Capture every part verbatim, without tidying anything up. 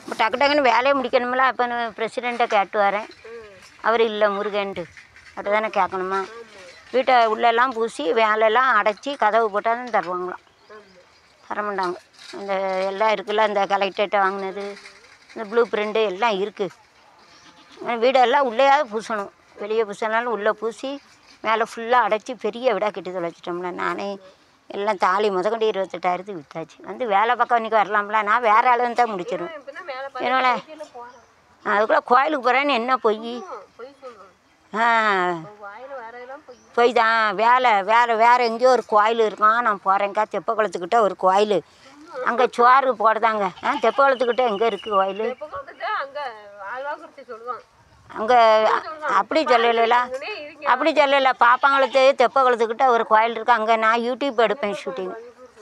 இப்போ டக்கு டக்குன்னு வேலையை முடிக்கணுமில்ல. அப்போ பிரசிடெண்ட்டை கேட்டு வரேன். அவர் இல்லை முருகன்ட்டு அப்படி தானே கேட்கணுமா? வீட்டை உள்ளெல்லாம் பூசி வேலையெல்லாம் அடைச்சி கதவு போட்டால் தான் தருவாங்களாம். தரமாட்டாங்க. இந்த எல்லாம் இருக்குல்ல, இந்த கலெக்டர்கிட்ட வாங்கினது, இந்த ப்ளூ பிரிண்ட்டு எல்லாம் இருக்குது. வீடெல்லாம் உள்ளேயாவது பூசணும். வெளியே பூசினாலும் உள்ளே பூசி மேலே ஃபுல்லாக அடைச்சி பெரிய வீடாக கட்டி தொலைச்சிட்டோம்ல. நானே எல்லாம் தாலி முதக்கொண்டு இருபத்தெட்டாயிரத்துக்கு விற்றாச்சு. வந்து வேலை பக்கம் இன்றைக்கி வரலாம்ல. நான் வேறு ஆளுன்னு தான் முடிச்சிடும். என்னோட அதுக்குள்ளே கோயிலுக்கு போகிறேன்னு என்ன பொய்? ஆ பொய் தான். வேலை வேறு வேறு எங்கேயோ ஒரு கோயில் இருக்கான். நான் போகிறேங்க்கா தெப்பக்குளத்துக்கிட்ட ஒரு கோயில். அங்கே சோறு போடுதாங்க. ஆ தெப்பக்குளத்துக்கிட்ட எங்கே இருக்குது கோயில்? அங்கே அப்படி சொல்லலைல அப்படி சொல்லலை. பாப்பாங்குளத்து தெப்பக்குளத்துக்கிட்ட ஒரு கோயில் இருக்குது. அங்கே நான் யூடியூப் எடுப்பேன் ஷூட்டிங்.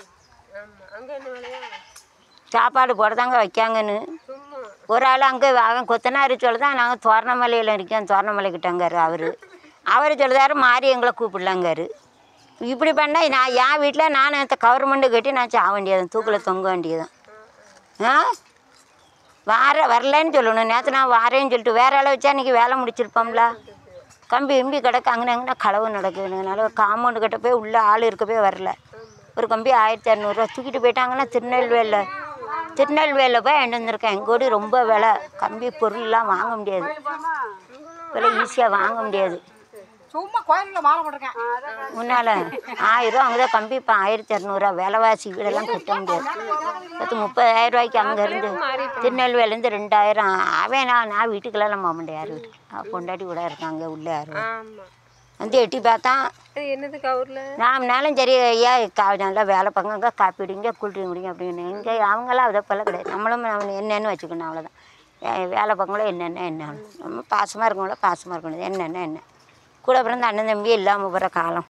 சாப்பாடு போடுதாங்க வைக்காங்கன்னு ஒரு ஆள் அங்கே அவன் கொத்தனார் சொல்லுதான். நாங்கள் தோரணமலையில் இருக்கோம். தோரணமலைக்கிட்டங்காரு அவர். அவர் சொல்லுதாரு மாறி எங்களை கூப்பிடலாங்காரு. இப்படி பண்ணால் நான் என் வீட்டில் நான் இந்த கவர்மெண்ட்டு கட்டி நான் சாக வேண்டியதான். தூக்கில் தொங்க வேண்டியதான். ஆ வார வரலன்னு சொல்லணும். நேற்று நான் வாரேன்னு சொல்லிட்டு வேறு ஆளை வச்சா இன்றைக்கி வேலை முடிச்சிருப்போம்ல. கம்பி எம்பி கிடக்கு. அங்கே அங்கே களவு நடக்குதுனால காம்பவுண்டு கிட்ட போய் உள்ளே ஆள் இருக்கப்பே வரல. ஒரு கம்பி ஆயிரத்தி இரநூறுவா தூக்கிட்டு போயிட்டாங்கன்னா திருநெல்வேலியில் திருநெல்வேலியில் போய் வாங்கிட்டு வந்திருக்கேன். எங்கூடி ரொம்ப விலை. கம்பி பொருள்லாம் வாங்க முடியாது. விலை ஈஸியாக வாங்க முடியாது. சும்மா கோயிலில் மாலை போட்டிருக்கேன். முன்னால் ஆயிரம் அங்கே தான் கம்பி. இப்போ ஆயிரத்தி இரநூறுவா விலைவாசி வீடெல்லாம் கட்ட முடியாது. பத்து முப்பதாயிரம் ரூபாய்க்கு அங்கேருந்து திருநெல்வேலிலேருந்து ரெண்டாயிரம். அவன் நான் நான் வீட்டுக்கெல்லாம் போக மாட்டேன். யார் வீட்டுக்கு பொண்டாட்டி கூட இருக்காங்க உள்ளே. யாரும் வந்து எட்டி பார்த்தான். என்னது கவரில் நாம்னாலும் சரி ஐயா கா நல்லா வேலை பார்ங்க, காப்பிடிங்க கூல்ட்ரிங்க் குடிங்க அப்படின்னு. இங்கே அவங்களாம் அதை போல கிடையாது. நம்மளும் நம்ம என்னென்னு வச்சுக்கணும். அவ்வளோதான். வேலை பார்க்கங்களோ என்னென்ன என்ன நம்ம பாசமாக இருக்கவங்களோ பாசமாக இருக்கணும். என்னென்ன என்ன கூட பிறந்த அண்ணன் தம்பி இல்லாமல் போகிற காலம்.